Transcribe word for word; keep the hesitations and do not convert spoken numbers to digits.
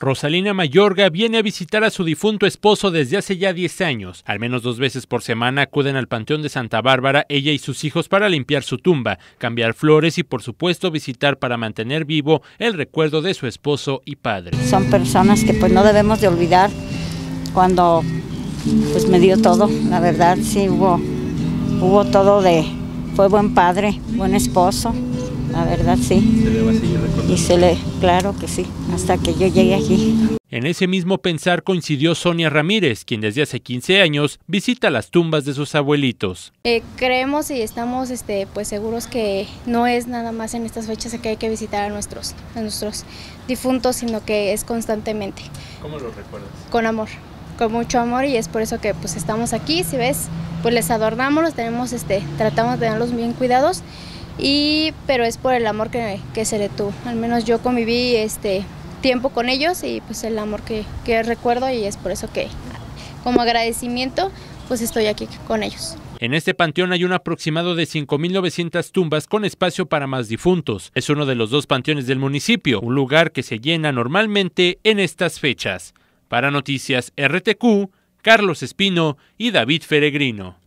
Rosalina Mayorga viene a visitar a su difunto esposo desde hace ya diez años. Al menos dos veces por semana acuden al Panteón de Santa Bárbara ella y sus hijos para limpiar su tumba, cambiar flores y por supuesto visitar para mantener vivo el recuerdo de su esposo y padre. Son personas que pues no debemos de olvidar. Cuando pues me dio todo, la verdad sí hubo, hubo todo de, fue buen padre, buen esposo. La verdad sí. ¿Se le va a seguir recordando? Y se le, claro que sí, hasta que yo llegue aquí. En ese mismo pensar coincidió Sonia Ramírez, quien desde hace quince años visita las tumbas de sus abuelitos. Eh, creemos y estamos este, pues seguros que no es nada más en estas fechas que hay que visitar a nuestros, a nuestros difuntos, sino que es constantemente. ¿Cómo lo recuerdas? Con amor, con mucho amor, y es por eso que pues estamos aquí. Si ves, pues les adornamos, los tenemos, este, tratamos de tenerlos bien cuidados. Y pero es por el amor que, que se le tuvo. Al menos yo conviví este tiempo con ellos y pues el amor que, que recuerdo, y es por eso que como agradecimiento pues estoy aquí con ellos. En este panteón hay un aproximado de cinco mil novecientas tumbas con espacio para más difuntos. Es uno de los dos panteones del municipio, un lugar que se llena normalmente en estas fechas. Para Noticias R T Q, Carlos Espino y David Feregrino.